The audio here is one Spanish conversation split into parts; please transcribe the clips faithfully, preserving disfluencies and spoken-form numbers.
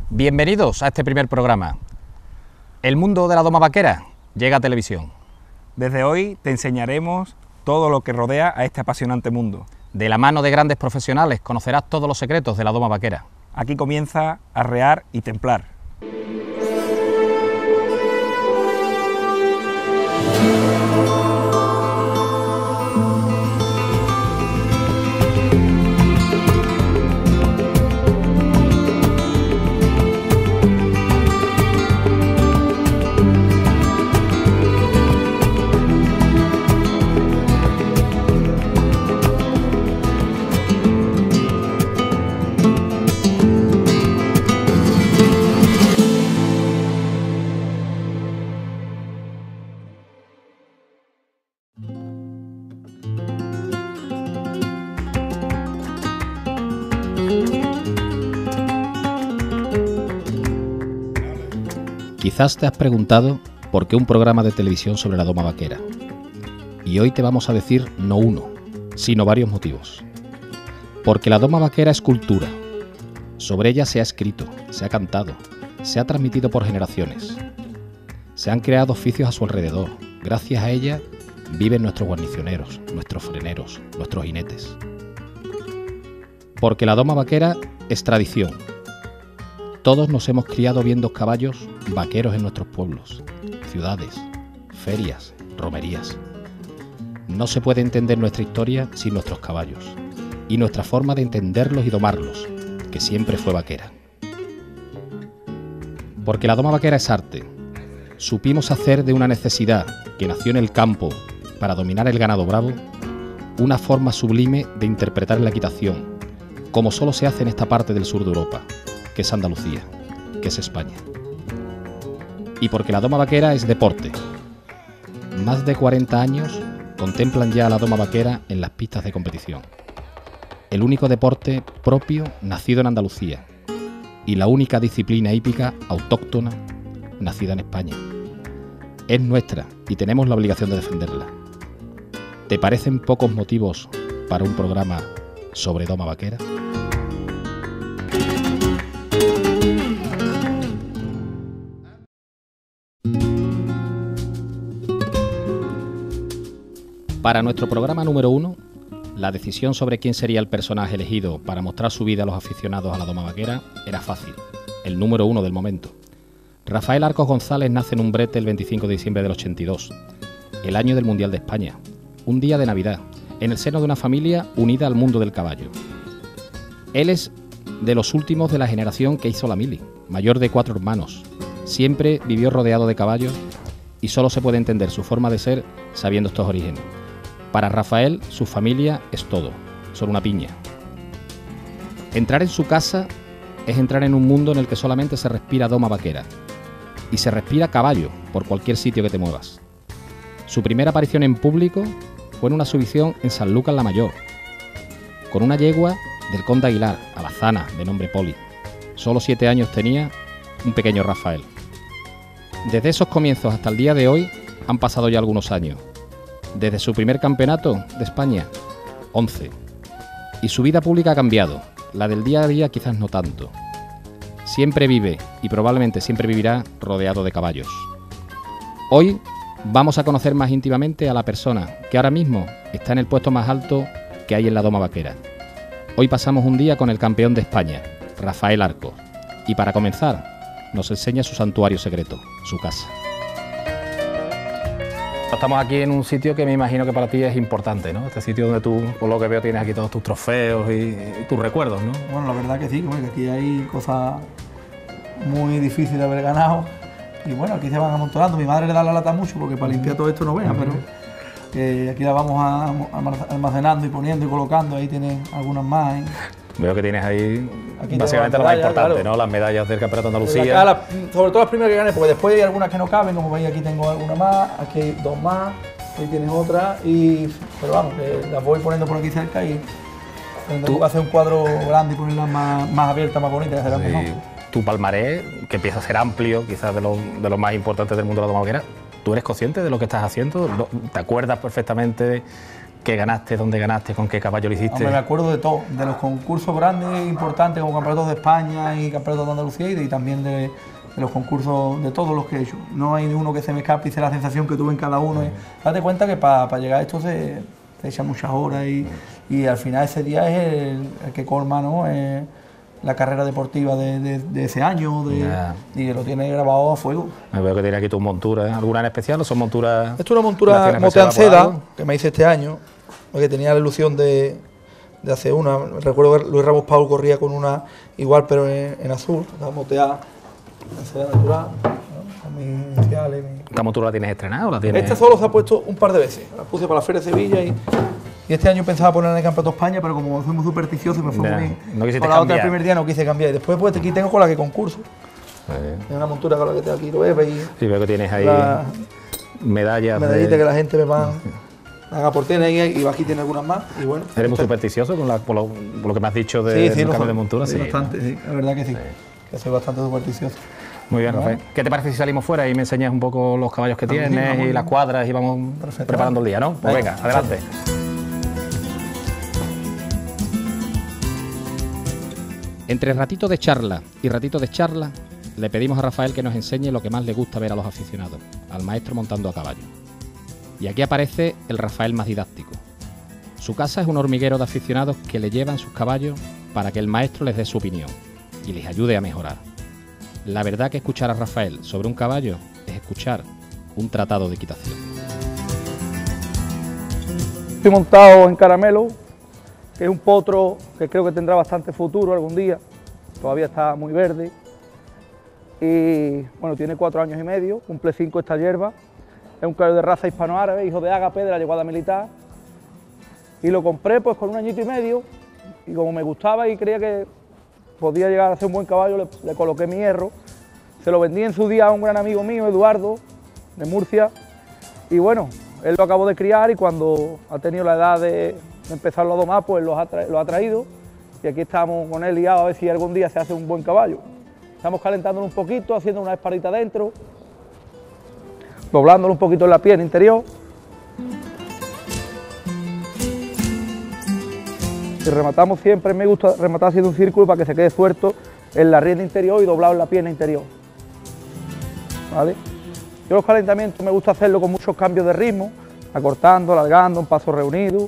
Bienvenidos a este primer programa. El mundo de la doma vaquera llega a televisión. Desde hoy te enseñaremos todo lo que rodea a este apasionante mundo. De la mano de grandes profesionales conocerás todos los secretos de la doma vaquera. Aquí comienza Arrear y Templar. Quizás te has preguntado por qué un programa de televisión sobre la doma vaquera. Y hoy te vamos a decir no uno, sino varios motivos. Porque la doma vaquera es cultura. Sobre ella se ha escrito, se ha cantado, se ha transmitido por generaciones. Se han creado oficios a su alrededor. Gracias a ella viven nuestros guarnicioneros, nuestros freneros, nuestros jinetes. Porque la doma vaquera es tradición. Todos nos hemos criado viendo caballos vaqueros en nuestros pueblos, ciudades, ferias, romerías. No se puede entender nuestra historia sin nuestros caballos y nuestra forma de entenderlos y domarlos, que siempre fue vaquera. Porque la doma vaquera es arte. Supimos hacer de una necesidad que nació en el campo para dominar el ganado bravo una forma sublime de interpretar la equitación, como solo se hace en esta parte del sur de Europa, que es Andalucía, que es España. Y porque la doma vaquera es deporte. Más de cuarenta años contemplan ya a la doma vaquera en las pistas de competición. El único deporte propio nacido en Andalucía y la única disciplina hípica autóctona nacida en España. Es nuestra y tenemos la obligación de defenderla. ¿Te parecen pocos motivos para un programa sobre doma vaquera? Para nuestro programa número uno, la decisión sobre quién sería el personaje elegido para mostrar su vida a los aficionados a la doma vaquera era fácil, el número uno del momento. Rafael Arcos González nace en Umbrete el veinticinco de diciembre del ochenta y dos, el año del Mundial de España, un día de Navidad, en el seno de una familia unida al mundo del caballo. Él es de los últimos de la generación que hizo la mili, mayor de cuatro hermanos. Siempre vivió rodeado de caballos y solo se puede entender su forma de ser sabiendo estos orígenes. Para Rafael, su familia es todo, son una piña. Entrar en su casa es entrar en un mundo en el que solamente se respira doma vaquera y se respira caballo por cualquier sitio que te muevas. Su primera aparición en público fue en una exhibición en San Lucas la Mayor, con una yegua del conde Aguilar, alazana, de nombre Poli. Solo siete años tenía un pequeño Rafael. Desde esos comienzos hasta el día de hoy han pasado ya algunos años. Desde su primer campeonato de España, once. Y su vida pública ha cambiado, la del día a día quizás no tanto. Siempre vive, y probablemente siempre vivirá, rodeado de caballos. Hoy vamos a conocer más íntimamente a la persona que ahora mismo está en el puesto más alto que hay en la doma vaquera. Hoy pasamos un día con el campeón de España, Rafael Arcos. Y para comenzar, nos enseña su santuario secreto, su casa. Estamos aquí en un sitio que me imagino que para ti es importante, ¿no? Este sitio donde tú, por lo que veo, tienes aquí todos tus trofeos y, y tus recuerdos, ¿no? Bueno, la verdad que sí, que aquí hay cosas muy difíciles de haber ganado y bueno, aquí se van amontonando. Mi madre le da la lata mucho porque para limpiar todo esto no vea, pero eh, aquí la vamos a, almacenando y poniendo y colocando, ahí tienen algunas más. ¿eh? Veo que tienes ahí aquí básicamente lo más importante, claro, ¿no? Las medallas del Campeonato de Andalucía. La, sobre todo las primeras que gané, porque después hay algunas que no caben, como veis aquí tengo alguna más, aquí hay dos más, ahí tienes otra, y, pero vamos, que las voy poniendo por aquí cerca y tengo que hacer un cuadro grande y ponerlas más, más abiertas, más bonitas, será mejor. Tu palmarés, que empieza a ser amplio, quizás de los de lo más importantes del mundo de la doma vaquera, ¿tú eres consciente de lo que estás haciendo? ¿Te acuerdas perfectamente de ¿Qué ganaste? ¿Dónde ganaste? ¿Con qué caballo lo hiciste? Hombre, me acuerdo de todo, de los concursos grandes, importantes, como campeonatos de España y campeonatos de Andalucía, y, de, y también de, de los concursos, de todos los que he hecho. No hay uno que se me escape y sé la sensación que tuve en cada uno. Y date cuenta que para pa llegar a esto se, se echan muchas horas y, y al final ese día es el, el que colma, ¿no? Eh, la carrera deportiva de, de, de ese año de, yeah. y que lo tiene grabado a fuego. Me veo que tiene aquí tus monturas, ¿alguna en especial o son monturas? Esto es una montura Motean Seda que me hice este año, porque tenía la ilusión de, de hacer una. Recuerdo que Luis Ramos Paul corría con una igual pero en, en azul, la Motea en seda natural, ¿no? Con mis iniciales. Mi... ¿Esta montura la tienes estrenada o la tienes? Esta solo se ha puesto un par de veces, la puse para la Feria de Sevilla y... Y este año pensaba ponerla en el Campeonato de España, pero como fui muy supersticioso y me fue nah, muy bien. No quisiste con la cambiar. otra el primer día no quise cambiar. Y después pues aquí tengo con la que concurso. Eh. Es una montura con la que tengo aquí, lo ves. Y sí, veo que tienes ahí la, medallas. Medallitas de... que la gente me va a aportar ahí y aquí tiene algunas más. Y bueno, ¿eres muy supersticioso con la, por, lo, por lo que me has dicho de, sí, sí, del lo cambio soy, de montura? Sí, sí, bastante, ¿no? sí, la verdad que sí, sí. Que soy bastante supersticioso. Muy bien, Rafael. ¿Qué te parece si salimos fuera y me enseñas un poco los caballos que tienes vamos, vamos, y las cuadras y vamos perfecto, preparando el día, ¿no? Pues venga, venga adelante. Entre ratito de charla y ratito de charla, le pedimos a Rafael que nos enseñe lo que más le gusta ver a los aficionados, al maestro montando a caballo. Y aquí aparece el Rafael más didáctico. Su casa es un hormiguero de aficionados que le llevan sus caballos para que el maestro les dé su opinión y les ayude a mejorar. La verdad que escuchar a Rafael sobre un caballo es escuchar un tratado de equitación. Estoy montado en Caramelo, que es un potro que creo que tendrá bastante futuro algún día, todavía está muy verde y bueno, tiene cuatro años y medio, cumple cinco esta hierba, es un caballo de raza hispano-árabe, hijo de Ágape, de la Yeguada Militar, y lo compré pues con un añito y medio y como me gustaba y creía que podía llegar a ser un buen caballo, le, le coloqué mi hierro, se lo vendí en su día a un gran amigo mío, Eduardo, de Murcia, y bueno, él lo acabó de criar y cuando ha tenido la edad de empezarlo a domar, pues lo ha, lo ha traído y aquí estamos con él liados a ver si algún día se hace un buen caballo. Estamos calentándolo un poquito, haciendo una espadita dentro, doblándolo un poquito en la pierna interior y rematamos siempre, me gusta rematar haciendo un círculo para que se quede suelto en la rienda interior y doblado en la pierna interior. ¿Vale? Yo los calentamientos me gusta hacerlo con muchos cambios de ritmo, acortando, alargando, un paso reunido.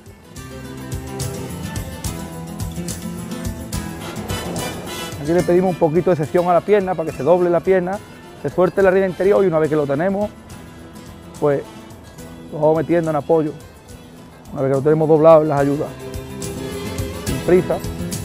Aquí le pedimos un poquito de sección a la pierna para que se doble la pierna, se suelte la rienda interior y una vez que lo tenemos, pues lo vamos metiendo en apoyo. Una vez que lo tenemos doblado en las ayudas. Sin prisa.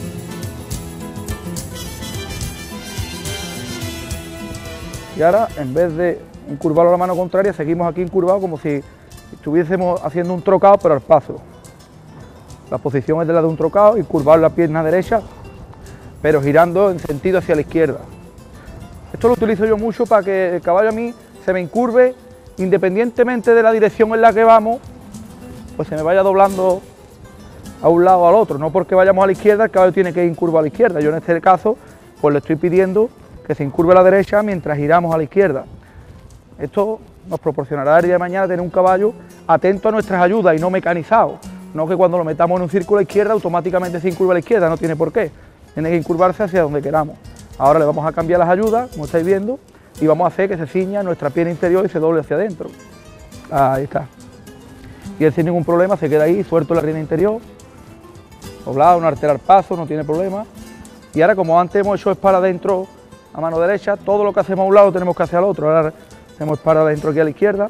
Y ahora, en vez de incurvarlo a la mano contraria, seguimos aquí incurvados como si estuviésemos haciendo un trocado, pero al paso. La posición es de la de un trocado, incurvar la pierna derecha, pero girando en sentido hacia la izquierda. Esto lo utilizo yo mucho para que el caballo a mí se me incurve, independientemente de la dirección en la que vamos, pues se me vaya doblando a un lado o al otro. No porque vayamos a la izquierda, el caballo tiene que ir incurvado a la izquierda. Yo en este caso, pues le estoy pidiendo que se incurve a la derecha mientras giramos a la izquierda. Esto nos proporcionará el día de mañana tener un caballo atento a nuestras ayudas y no mecanizado. No que cuando lo metamos en un círculo a la izquierda automáticamente se incurva a la izquierda, no tiene por qué. Tiene que incurvarse hacia donde queramos. Ahora le vamos a cambiar las ayudas, como estáis viendo, y vamos a hacer que se ciña nuestra pierna interior y se doble hacia adentro. Ahí está. Y él sin ningún problema se queda ahí, suelto la rienda interior, doblado, no alterar paso, no tiene problema. Y ahora, como antes hemos hecho es para adentro a mano derecha, todo lo que hacemos a un lado tenemos que hacer al otro. Ahora hacemos para adentro aquí a la izquierda.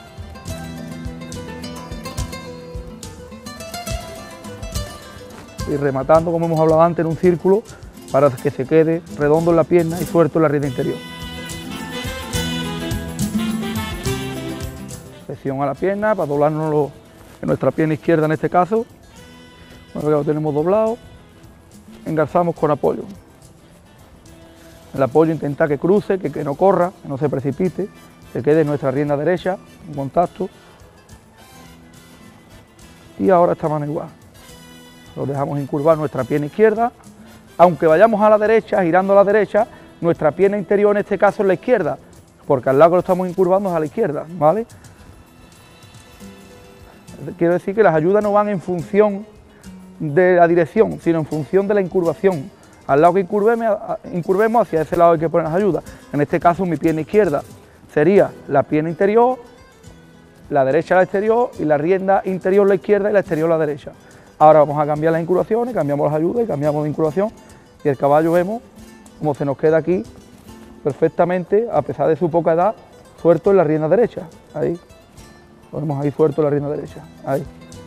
Y rematando, como hemos hablado antes, en un círculo para que se quede redondo en la pierna y suelto en la rienda interior. Presión a la pierna para doblarnos en nuestra pierna izquierda en este caso. Una vez que lo tenemos doblado, engarzamos con apoyo. El apoyo intenta que cruce, que, que no corra, que no se precipite, que quede en nuestra rienda derecha en contacto. Y ahora esta mano igual. Lo dejamos incurvar nuestra pierna izquierda, aunque vayamos a la derecha, girando a la derecha, nuestra pierna interior en este caso es la izquierda, porque al lado que lo estamos incurvando es a la izquierda, ¿vale? quiero decir que las ayudas no van en función de la dirección, sino en función de la incurvación. Al lado que incurvemos, incurvemos hacia ese lado hay que poner las ayudas. En este caso mi pierna izquierda sería la pierna interior, la derecha la exterior y la rienda interior la izquierda y la exterior la derecha. Ahora vamos a cambiar las incurvaciones, cambiamos las ayudas y cambiamos de incurvación y el caballo vemos como se nos queda aquí perfectamente, a pesar de su poca edad, suelto en la rienda derecha. Ahí, ponemos ahí suelto en la rienda derecha. Ahí.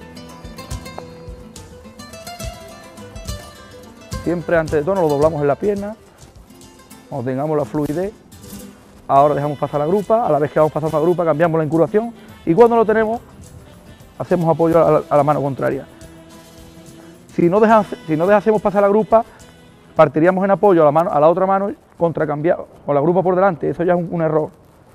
Siempre antes de todo nos lo doblamos en la pierna, cuando tengamos la fluidez. Ahora dejamos pasar la grupa, a la vez que vamos pasando la grupa cambiamos la incurvación y cuando lo tenemos hacemos apoyo a la, a la mano contraria. Si no, deja, si no dejásemos pasar la grupa, partiríamos en apoyo a la, mano, a la otra mano contra cambiar, con la grupa por delante, eso ya es un, un error.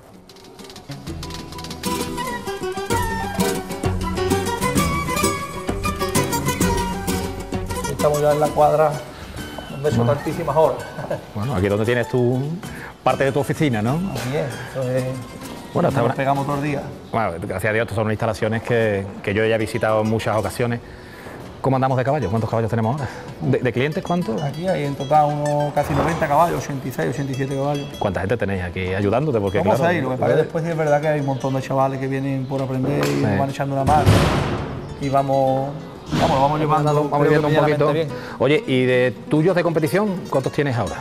Estamos ya en la cuadra donde son tantísimas horas. Bueno, aquí es donde tienes tu parte de tu oficina, ¿no? Así es, eso es. Bueno, nos una... pegamos todos los días. Bueno, gracias a Dios, estas son instalaciones que, que yo ya he visitado en muchas ocasiones. ¿Cómo andamos de caballos? ¿Cuántos caballos tenemos ahora? ¿De, de clientes cuántos? Aquí hay en total unos casi noventa caballos, ochenta y seis, ochenta y siete caballos. ¿Cuánta gente tenéis aquí ayudándote? Porque, Somos claro, seis, lo que pasa es que después sí es verdad que hay un montón de chavales que vienen por aprender y sí. nos van echando una mano. Y vamos, vamos, lo vamos llevando, vamos creo que viendo un poquito. bien. Oye, ¿y de tuyos de competición cuántos tienes ahora?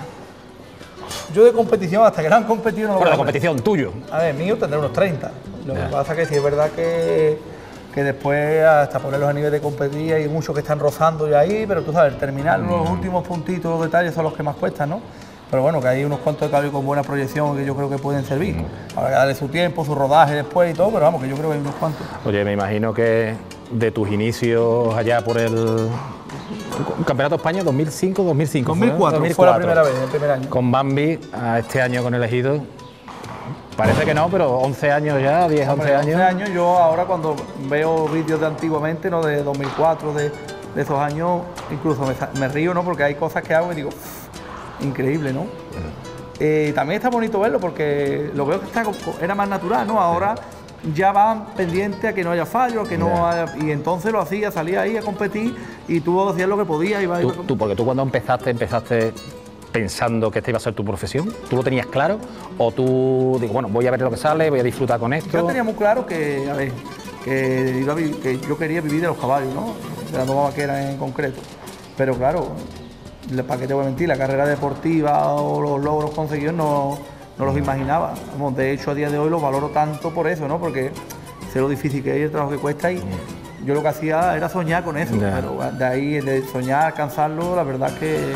Yo de competición, hasta que no han competido no lo Bueno, de voy a competición, tuyo. A ver, mío tendré unos treinta. Lo Ya. que pasa es que sí es verdad que, que después hasta ponerlos a nivel de competir hay muchos que están rozando ya ahí, pero tú sabes, terminar Mm. los últimos puntitos, los detalles son los que más cuestan, ¿no? Pero bueno, que hay unos cuantos de caballos con buena proyección que yo creo que pueden servir. Habrá que darle su tiempo, su rodaje después y todo, pero vamos, que yo creo que hay unos cuantos. Oye, me imagino que de tus inicios allá por el Campeonato de España dos mil cinco, dos mil cinco. dos mil cuatro, fue, ¿no? fue la primera vez, el primer año. Con Bambi, a este año con el Ejido. Parece que no, pero once años ya, diez, Hombre, once años. once años, yo ahora cuando veo vídeos de antiguamente, ¿no? De dos mil cuatro, de, de esos años, incluso me, me río, ¿no? Porque hay cosas que hago y digo, increíble, ¿no? Eh, también está bonito verlo porque lo veo que está, era más natural, ¿no? Ahora ya van pendientes a que no haya fallos, que no Yeah. haya, y entonces lo hacía, salía ahí a competir y tú hacías lo que podías. Iba, Tú, iba, tú, porque tú cuando empezaste, empezaste pensando que esta iba a ser tu profesión. ¿Tú lo tenías claro? ¿O tú digo, bueno, voy a ver lo que sale, voy a disfrutar con esto? Yo tenía muy claro que, a ver, que, iba a vi- que yo quería vivir de los caballos, ¿no? De la doma vaquera en concreto. Pero claro, le- ¿para qué te voy a mentir? La carrera deportiva o los logros conseguidos no, no los imaginaba. Vamos, de hecho, a día de hoy los valoro tanto por eso, ¿no? Porque sé lo difícil que es, el trabajo que cuesta y yo lo que hacía era soñar con eso. Ya. Pero de ahí, de soñar, alcanzarlo, la verdad que...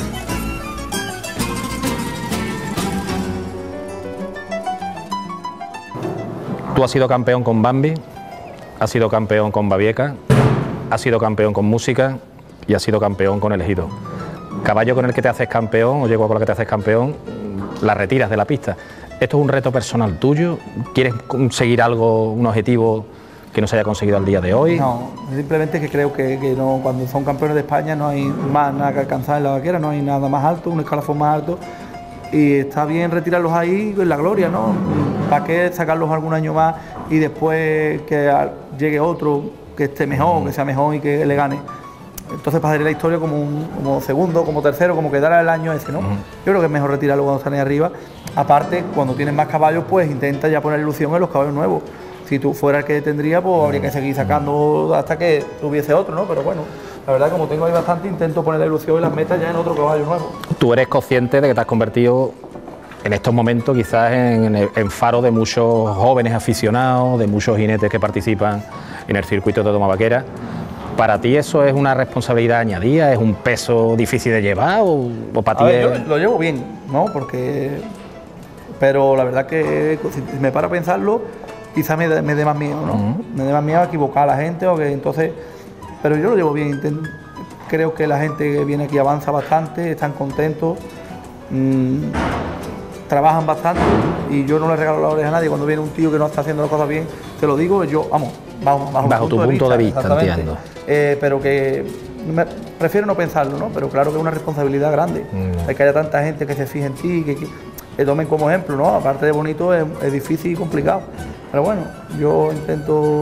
Tú has sido campeón con Bambi, has sido campeón con Babieca, has sido campeón con Música y has sido campeón con el Ejido. Caballo con el que te haces campeón o yegua con la que te haces campeón, la retiras de la pista. ¿Esto es un reto personal tuyo? ¿Quieres conseguir algo, un objetivo que no se haya conseguido al día de hoy? No, simplemente que creo que, que no, cuando son campeones de España no hay más nada que alcanzar en la vaquera, no hay nada más alto, un escalafón más alto. Y está bien retirarlos ahí en la gloria, ¿no? ¿Para qué sacarlos algún año más y después que llegue otro que esté mejor, que sea mejor y que le gane? Entonces pasaría la historia como, un, como segundo, como tercero, como quedara el año ese, ¿no? Uh-huh. Yo creo que es mejor retirarlo cuando están ahí arriba. Aparte, cuando tienes más caballos, pues intenta ya poner ilusión en los caballos nuevos. Si tú fuera el que tendría, pues habría que seguir sacando hasta que tuviese otro, ¿no? Pero bueno, la verdad, como tengo ahí bastante, intento poner la ilusión y las metas ya en otro caballo nuevo. Tú eres consciente de que te has convertido en estos momentos quizás en, en faro de muchos jóvenes aficionados, de muchos jinetes que participan en el circuito de doma vaquera. ¿Para ti eso es una responsabilidad añadida? ¿Es un peso difícil de llevar? ¿O, o para A ti ver, es... yo lo llevo bien, ¿no? Porque... Pero la verdad que si me paro a pensarlo, quizás me dé me dé más miedo, ¿no? Uh-huh. Me dé más miedo a equivocar a la gente o que entonces... Pero yo lo llevo bien. Creo que la gente que viene aquí avanza bastante, están contentos, mmm, trabajan bastante y yo no le regalo la oreja a nadie. Cuando viene un tío que no está haciendo las cosas bien, te lo digo, yo, vamos, bajo, bajo, bajo tu punto, punto de vista, de vista entiendo. Eh, pero que me, prefiero no pensarlo, ¿no? Pero claro que es una responsabilidad grande. Mm. Hay que haya tanta gente que se fije en ti, que, que, que tomen como ejemplo, ¿no? Aparte de bonito, es, es difícil y complicado. Pero bueno, yo intento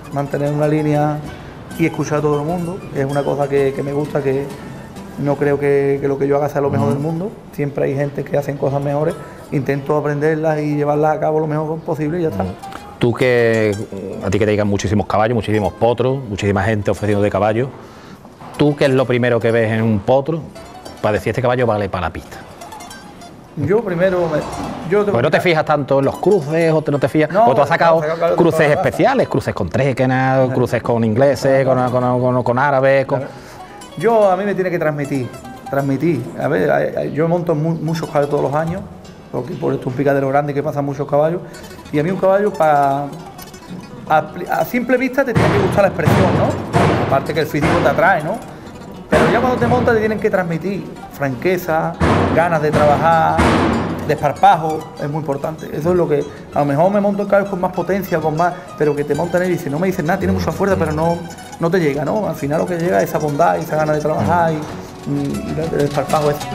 mantener una línea y escuchar a todo el mundo, que es una cosa que, que me gusta, que no creo que, que lo que yo haga sea lo mejor del mundo, siempre hay gente que hacen cosas mejores, intento aprenderlas y llevarlas a cabo lo mejor posible y ya está. Tú que, a ti que te digan muchísimos caballos, muchísimos potros, muchísima gente ofreciendo de caballos, ¿tú qué es lo primero que ves en un potro para decir este caballo vale para la pista? Yo primero... Me, yo Porque no te fijas tanto en los cruces, o te, no te fijas... No, o tú has sacado no, claro, cruces claro, especiales, cruces con tréquenas, cruces con ingleses, con, con, con, con árabes... Con... Yo, a mí me tiene que transmitir, transmitir. A ver, yo monto mu muchos caballos todos los años, porque por esto es un picadero grande que pasan muchos caballos, y a mí un caballo, para a, a simple vista te tiene que gustar la expresión, ¿no? Aparte que el físico te atrae, ¿no? Pero ya cuando te montas te tienen que transmitir franqueza, ganas de trabajar, desparpajo, es muy importante. Eso es lo que, a lo mejor me monto en caballos con más potencia, con más, pero que te montan él y si no me dicen nada, tiene mucha fuerza, pero no, no te llega, ¿no? Al final lo que llega es esa bondad y esa ganas de trabajar y, y, y el desparpajo ese.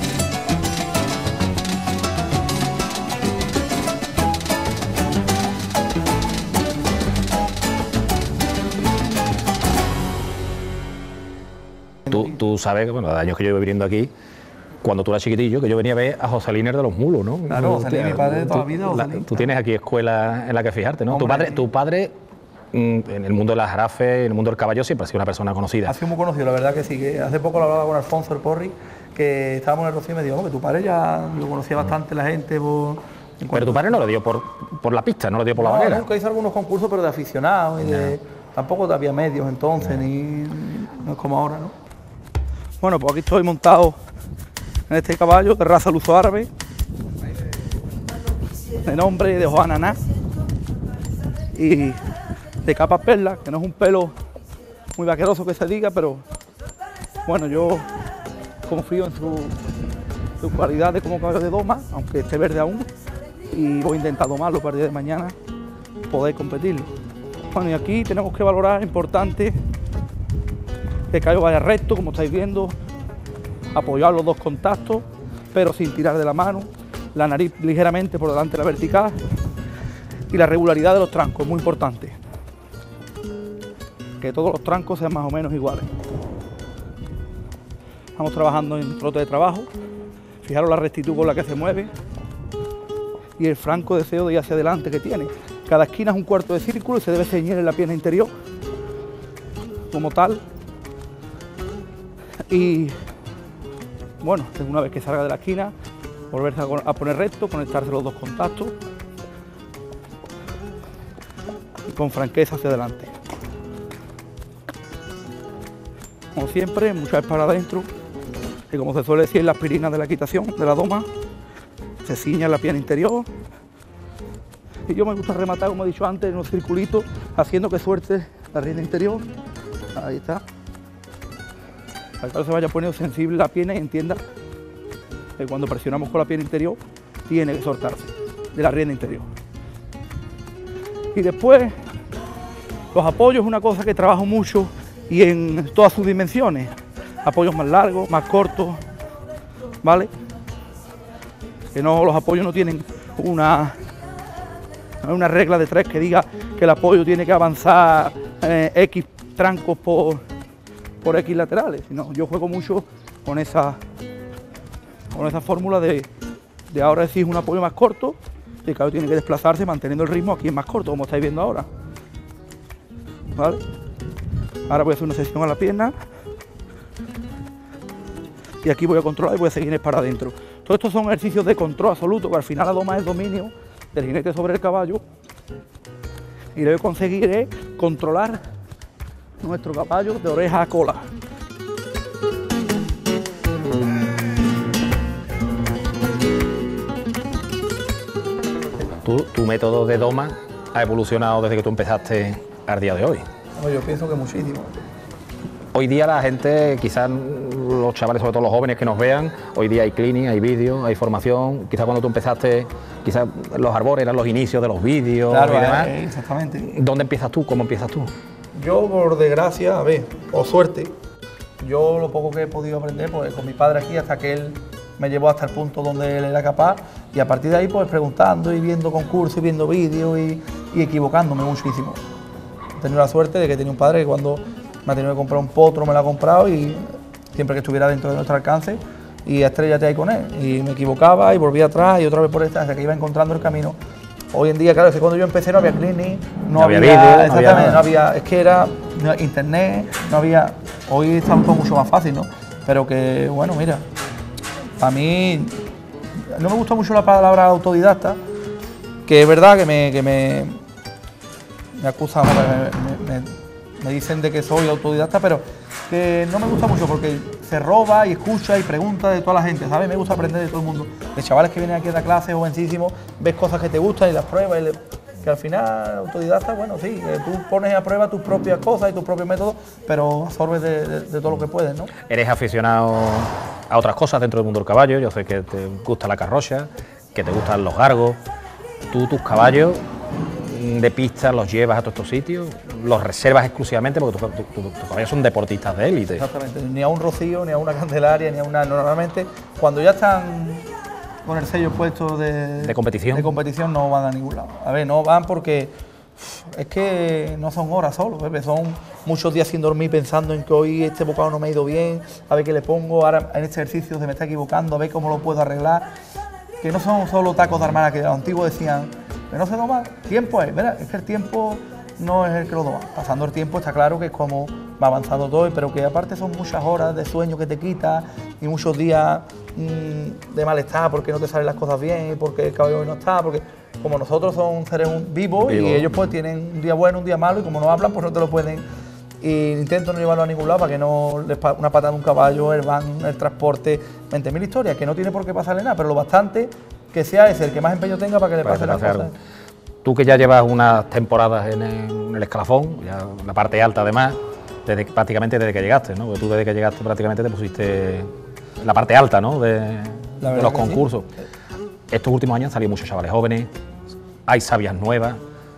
Tú, tú sabes que, bueno, de años que yo llevo viviendo aquí, cuando tú eras chiquitillo, que yo venía a ver a José Liner de los Mulos, ¿no? Claro, José Liner, mi padre de toda la vida. Tú, la, tú tienes aquí escuela en la que fijarte, ¿no? Tu padre, tu padre, en el mundo de las jarafes, en el mundo del caballo, siempre ha sido una persona conocida. Ha sido muy conocido, la verdad que sí. Que hace poco lo hablaba con Alfonso el Porri, que estábamos en el Rocío y me dijo, oh, que tu padre ya lo conocía bastante la gente. Por... Pero tu padre no lo dio por, por la pista, no lo dio por no, la vaquera. Nunca hizo algunos concursos, pero de aficionados y de... No. Tampoco había medios entonces, no. ni no es como ahora, ¿no? Bueno, pues aquí estoy montado en este caballo de raza luso árabe, de nombre de Joananá y de capa perla, que no es un pelo muy vaqueroso que se diga, pero bueno, yo confío en su, su cualidad de como caballo de doma, aunque esté verde aún, y voy a intentar domarlo para el día de mañana, poder competirlo. Bueno, y aquí tenemos que valorar, importante, que el caballo vaya recto, como estáis viendo, apoyar los dos contactos, pero sin tirar de la mano, la nariz ligeramente por delante de la vertical y la regularidad de los trancos, muy importante. Que todos los trancos sean más o menos iguales. Estamos trabajando en trote de trabajo, fijaros la rectitud con la que se mueve y el franco deseo de ir hacia adelante que tiene. Cada esquina es un cuarto de círculo y se debe ceñir en la pierna interior, como tal. Y bueno, una vez que salga de la esquina, volverse a poner recto, conectarse los dos contactos y con franqueza hacia adelante. Como siempre, muchas veces para adentro, y como se suele decir, la aspirina de la equitación, de la doma, se ciña en la pierna interior. Y yo me gusta rematar, como he dicho antes, en un circulito, haciendo que suelte la rienda interior. Ahí está. Para que se vaya poniendo sensible la pierna y entienda que cuando presionamos con la pierna interior tiene que soltarse de la rienda interior. Y después los apoyos es una cosa que trabajo mucho y en todas sus dimensiones. Apoyos más largos, más cortos, ¿vale? Que no, los apoyos no tienen una, una regla de tres que diga que el apoyo tiene que avanzar eh, X trancos por por X laterales, sino yo juego mucho con esa con esa fórmula de, de ahora decir un apoyo más corto y el caballo tiene que desplazarse manteniendo el ritmo aquí en más corto, como estáis viendo ahora. ¿Vale? Ahora voy a hacer una sesión a la pierna y aquí voy a controlar y voy a seguir para adentro. Todos estos son ejercicios de control absoluto, que al final la doma es dominio del jinete sobre el caballo y lo que conseguir es controlar nuestro caballo de oreja a cola. ¿Tu, tu método de doma ha evolucionado desde que tú empezaste al día de hoy? No, yo pienso que muchísimo. Hoy día la gente, quizás los chavales, sobre todo los jóvenes que nos vean, hoy día hay clinic, hay vídeo, hay formación. Quizás cuando tú empezaste, quizás los arbores eran los inicios de los vídeos, claro, y demás. Eh, exactamente. ¿Dónde empiezas tú? ¿Cómo empiezas tú? Yo, por desgracia, a ver, o suerte, yo lo poco que he podido aprender, pues con mi padre aquí, hasta que él me llevó hasta el punto donde él era capaz, y a partir de ahí, pues preguntando y viendo concursos y viendo vídeos y, y equivocándome muchísimo. he tenido la suerte de que tenía un padre que cuando me ha tenido que comprar un potro me lo ha comprado y siempre que estuviera dentro de nuestro alcance y estrellate ahí con él. Y me equivocaba y volvía atrás y otra vez por esta, hasta que iba encontrando el camino. Hoy en día, claro, es que cuando yo empecé no había clinic, no, no había, había vídeo, exactamente, no no había, es que era no, internet, no había, hoy está todo mucho más fácil, ¿no? Pero que, bueno, mira, a mí no me gusta mucho la palabra autodidacta, que es verdad que me, que me, me acusan, me, me, me dicen de que soy autodidacta, pero que no me gusta mucho porque se roba y escucha y pregunta de toda la gente, ¿sabes? Me gusta aprender de todo el mundo. De chavales que vienen aquí a dar clases, jovencísimos, ves cosas que te gustan y las pruebas, y le, que al final, autodidacta, bueno, sí, que tú pones a prueba tus propias cosas y tus propios métodos, pero absorbes de, de, de todo lo que puedes, ¿no? Eres aficionado a otras cosas dentro del mundo del caballo, yo sé que te gusta la carrocha, que te gustan los gargos. Tú tus caballos de pista los llevas a todos estos sitios, los reservas exclusivamente porque tus tu, tu, tu caballos son deportistas de élite. Exactamente, ni a un Rocío, ni a una Candelaria, ni a una... Normalmente, cuando ya están con el sello puesto de, de competición, de competición no van a ningún lado. A ver, no van porque es que no son horas solo, Pepe, son muchos días sin dormir pensando en que hoy este bocado no me ha ido bien, a ver qué le pongo, ahora en este ejercicio se me está equivocando, a ver cómo lo puedo arreglar. Que no son solo tacos de armada, que los antiguos decían que no se toma, tiempo es, ¿verdad? Es que el tiempo no es el que lo toma. Pasando el tiempo está claro que es como va avanzando todo, pero que aparte son muchas horas de sueño que te quita y muchos días mmm, de malestar porque no te salen las cosas bien y porque el caballo no está, porque como nosotros son seres vivos Vivo. y ellos pues tienen un día bueno, un día malo y como no hablan pues no te lo pueden. Y intento no llevarlo a ningún lado para que no les pa una patada de un caballo, el van, el transporte, veinte mil historias, que no tiene por qué pasarle nada, pero lo bastante que sea ese el que más empeño tenga para que le pase las cosas. Tú que ya llevas unas temporadas en el, en el escalafón, ya en la parte alta además, desde, prácticamente desde que llegaste, ¿no? Porque tú desde que llegaste prácticamente te pusiste en la parte alta, ¿no? De, de los concursos. Sí. Estos últimos años han salido muchos chavales jóvenes, hay sabias nuevas.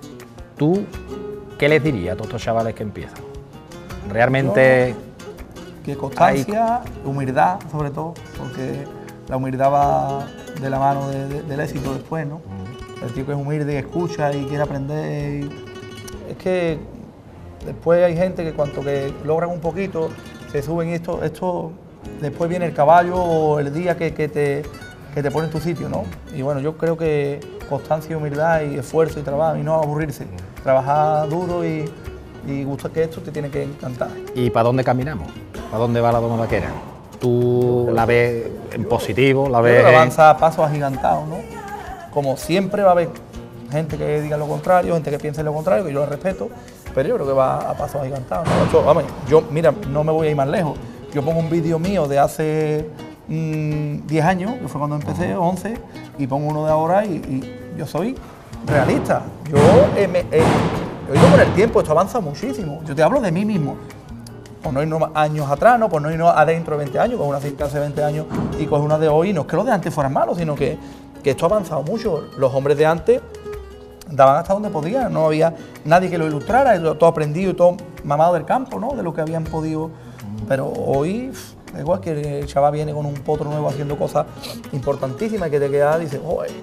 ¿Tú qué les dirías a todos estos chavales que empiezan? Realmente... Yo, que constancia, hay... humildad sobre todo, porque la humildad va de la mano de, de, del éxito después, ¿no? Uh-huh. El tío que es humilde y escucha y quiere aprender. Y... Es que después hay gente que cuanto que logran un poquito, se suben y esto, esto después viene el caballo o el día que, que, te, que te pone en tu sitio, ¿no? Y bueno, yo creo que constancia y humildad y esfuerzo y trabajo y no aburrirse. Uh-huh. Trabajar duro y... y gusta que esto te tiene que encantar. ¿Y para dónde caminamos? ¿Para dónde va la doma vaquera? ¿Tú la ves en positivo? ¿La ves...? Avanza a pasos agigantados, ¿no? Como siempre va a haber gente que diga lo contrario, gente que piense lo contrario, que yo lo respeto, pero yo creo que va a pasos agigantados, ¿no? Yo, vamos, yo, mira, no me voy a ir más lejos. Yo pongo un vídeo mío de hace mmm, diez años, que fue cuando empecé, once, y pongo uno de ahora y, y yo soy realista. Yo eh, me, eh, Yo digo con el tiempo, esto avanza muchísimo. Yo te hablo de mí mismo. Por no irnos años atrás, ¿no? Por no irnos adentro de veinte años, con una cinta hace veinte años y con una de hoy. No es que los de antes fueran malos, sino que, que esto ha avanzado mucho. Los hombres de antes daban hasta donde podían. No había nadie que lo ilustrara, todo aprendido y todo mamado del campo, ¿no? De lo que habían podido. Pero hoy, da igual que el chaval viene con un potro nuevo haciendo cosas importantísimas y que te queda y dices, joder.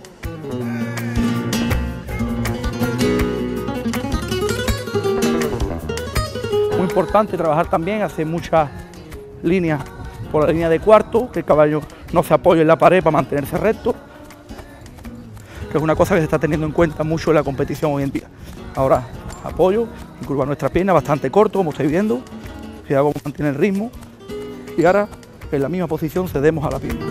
Muy importante trabajar también, hacer muchas líneas por la línea de cuarto, que el caballo no se apoye en la pared para mantenerse recto, que es una cosa que se está teniendo en cuenta mucho en la competición hoy en día. Ahora, apoyo, curva nuestra pierna bastante corto, como estáis viendo, cuidado cómo mantiene el ritmo, y ahora en la misma posición cedemos a la pierna.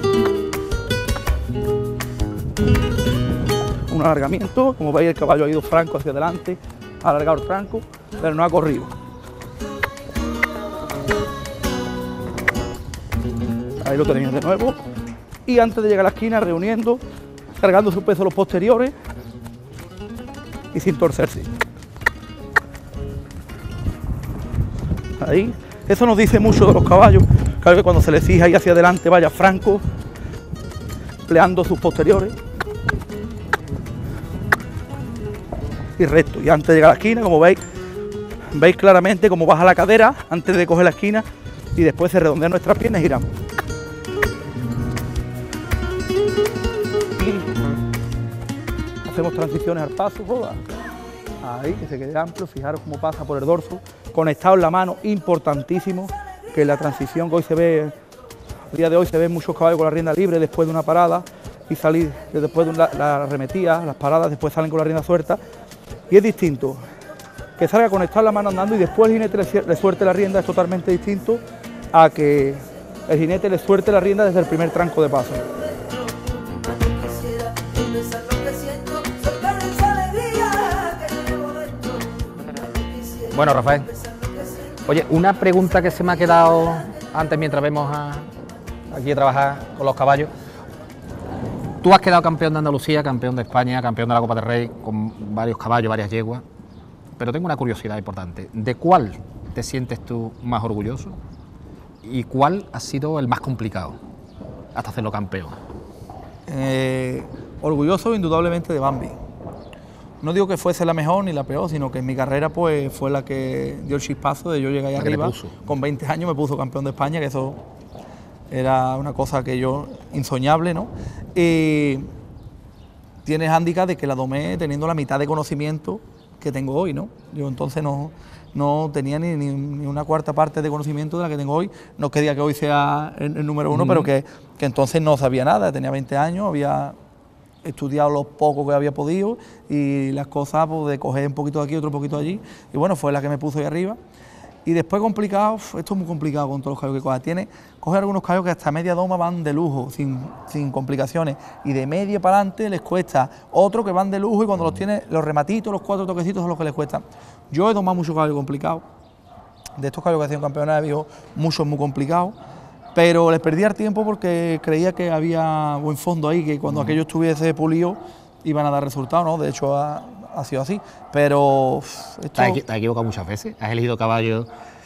Un alargamiento, como veis el caballo ha ido franco hacia adelante, ha alargado el tranco, pero no ha corrido. Ahí lo tenemos de nuevo. Y antes de llegar a la esquina, reuniendo, cargando su peso los posteriores y sin torcerse. Ahí. Eso nos dice mucho de los caballos. Claro que cuando se les exige ahí hacia adelante vaya franco, empleando sus posteriores. Y recto. Y antes de llegar a la esquina, como veis, veis claramente cómo baja la cadera antes de coger la esquina y después se redondean nuestras piernas y giramos. Hacemos transiciones al paso, roda, Ahí, que se quede amplio, fijaros cómo pasa por el dorso, conectado en la mano, importantísimo, que la transición que hoy se ve, el día de hoy se ven muchos caballos con la rienda libre después de una parada y salir después de una, la arremetía, las paradas, después salen con la rienda suelta, y es distinto. Que salga conectado la mano andando y después el jinete le, le suelte la rienda es totalmente distinto a que el jinete le suelte la rienda desde el primer tranco de paso. Bueno, Rafael, oye, una pregunta que se me ha quedado antes mientras vemos a, aquí a trabajar con los caballos. Tú has quedado campeón de Andalucía, campeón de España, campeón de la Copa del Rey, con varios caballos, varias yeguas, pero tengo una curiosidad importante. ¿De cuál te sientes tú más orgulloso y cuál ha sido el más complicado hasta hacerlo campeón? Eh, orgulloso indudablemente de Bambi. No digo que fuese la mejor ni la peor, sino que en mi carrera pues fue la que dio el chispazo de yo llegar ahí arriba. Con veinte años me puso campeón de España, que eso era una cosa que yo, insoñable, ¿no? Y tiene handicap de que la domé teniendo la mitad de conocimiento que tengo hoy, ¿no? Yo entonces no, no tenía ni, ni, ni una cuarta parte de conocimiento de la que tengo hoy. No quería que hoy sea el, el número uno, mm. pero que, que entonces no sabía nada. Tenía veinte años, había estudiado lo poco que había podido y las cosas pues, de coger un poquito de aquí, otro poquito de allí. Y bueno, fue la que me puso ahí arriba. Y después complicado, esto es muy complicado con todos los caballos que coge. Tiene, coge algunos caballos que hasta media doma van de lujo, sin, sin complicaciones. Y de media para adelante les cuesta. Otros que van de lujo y cuando los tiene, los rematitos, los cuatro toquecitos son los que les cuestan. Yo he domado muchos caballos complicados. De estos caballos que hacían campeonato, he visto muchos muy complicados. Pero les perdía el tiempo porque creía que había buen fondo ahí, que cuando aquello estuviese pulido iban a dar resultados, ¿no? De hecho, ha, ha sido así. Pero esto... ¿Te has equivocado muchas veces? ¿Has elegido caballos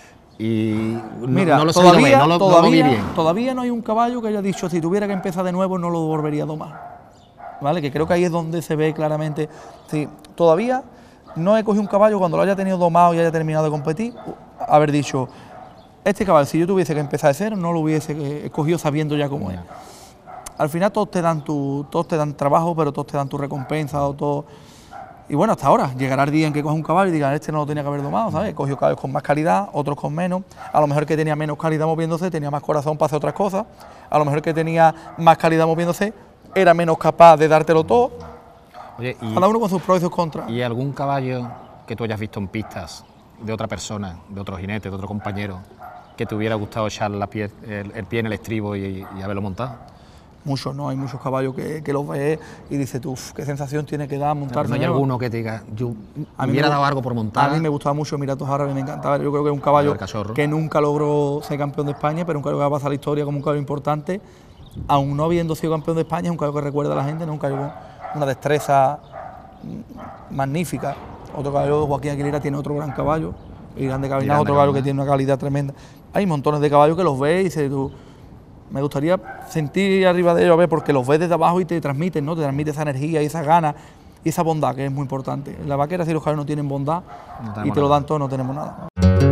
y no, Mira, no lo todavía, bien, no lo, todavía, no lo vi bien? Todavía no hay un caballo que haya dicho, si tuviera que empezar de nuevo no lo volvería a domar. ¿Vale? Que creo que ahí es donde se ve claramente. Sí, todavía no he cogido un caballo cuando lo haya tenido domado y haya terminado de competir, haber dicho... Este caballo, si yo tuviese que empezar de cero, no lo hubiese escogido sabiendo ya cómo es. Al final todos te dan tu, todos te dan trabajo, pero todos te dan tu recompensa o todo. Y bueno, hasta ahora, llegará el día en que coges un caballo y digan, este no lo tenía que haber domado, ¿sabes? He cogido caballos con más calidad, otros con menos. A lo mejor que tenía menos calidad moviéndose, tenía más corazón para hacer otras cosas. A lo mejor que tenía más calidad moviéndose, era menos capaz de dártelo todo. Oye, y, cada uno con sus pros y sus contras. ¿Y algún caballo que tú hayas visto en pistas de otra persona, de otro jinete, de otro compañero, que te hubiera gustado echar la pie, el, el pie en el estribo y, y haberlo montado? Muchos, ¿no? Hay muchos caballos que, que los ves y dices, tú, qué sensación tiene que dar montarse. ¿No hay alguno que te diga, yo a mí hubiera me, dado algo por montar? A mí me gustaba mucho Emiratos Árabes, me encantaba. Yo creo que es un caballo que nunca logró ser campeón de España, pero un caballo que va a pasar la historia como un caballo importante. Aún no habiendo sido campeón de España, es un caballo que recuerda a la gente, ¿no? Un caballo con una destreza magnífica. Otro caballo, Joaquín Aguilera, tiene otro gran caballo. Y Grande Cabinal, otro caballo que tiene una calidad tremenda. Hay montones de caballos que los ves y dices tú, me gustaría sentir arriba de ellos, a ver, porque los ves desde abajo y te transmiten, ¿no? Te transmite esa energía y esa gana y esa bondad, que es muy importante. En la vaquera, si los caballos no tienen bondad no y te lo dan todo, no tenemos nada.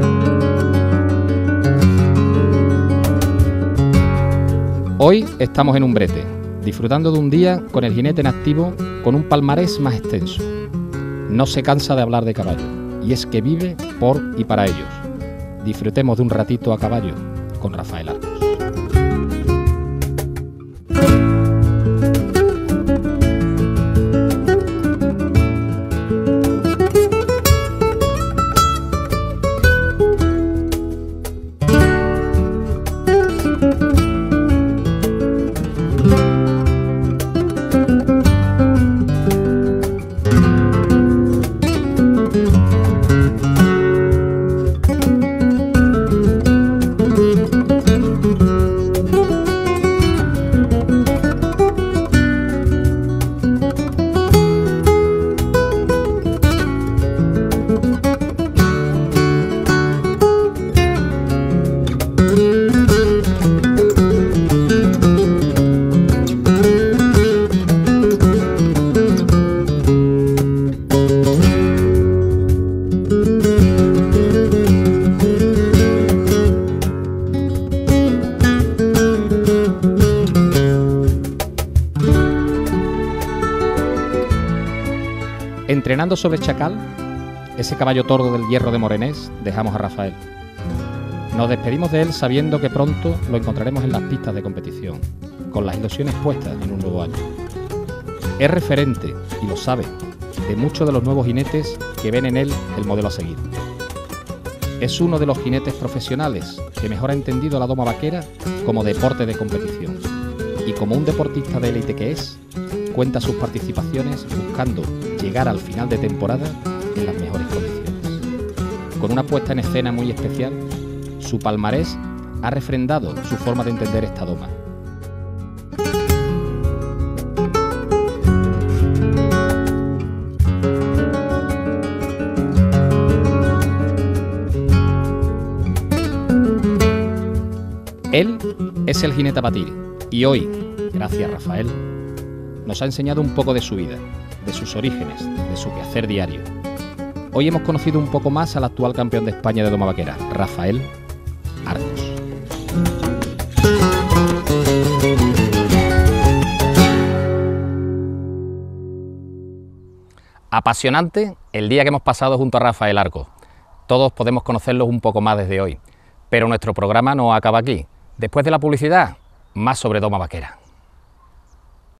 Hoy estamos en Umbrete, disfrutando de un día con el jinete en activo, con un palmarés más extenso. No se cansa de hablar de caballo, y es que vive por y para ellos. Disfrutemos de un ratito a caballo con Rafael Arcos. Entrenando sobre Chacal, ese caballo tordo del Hierro de Morenés, dejamos a Rafael. Nos despedimos de él sabiendo que pronto lo encontraremos en las pistas de competición, con las ilusiones puestas en un nuevo año. Es referente, y lo sabe, de muchos de los nuevos jinetes que ven en él el modelo a seguir. Es uno de los jinetes profesionales que mejor ha entendido la doma vaquera como deporte de competición, y como un deportista de élite que es, cuenta sus participaciones buscando llegar al final de temporada en las mejores condiciones. Con una puesta en escena muy especial, su palmarés ha refrendado su forma de entender esta doma. Él es el jinete a batir y hoy, gracias a Rafael, nos ha enseñado un poco de su vida, de sus orígenes, de su quehacer diario. Hoy hemos conocido un poco más al actual campeón de España de doma vaquera, Rafael Arcos. Apasionante el día que hemos pasado junto a Rafael Arcos. Todos podemos conocerlos un poco más desde hoy, pero nuestro programa no acaba aquí. Después de la publicidad, más sobre doma vaquera.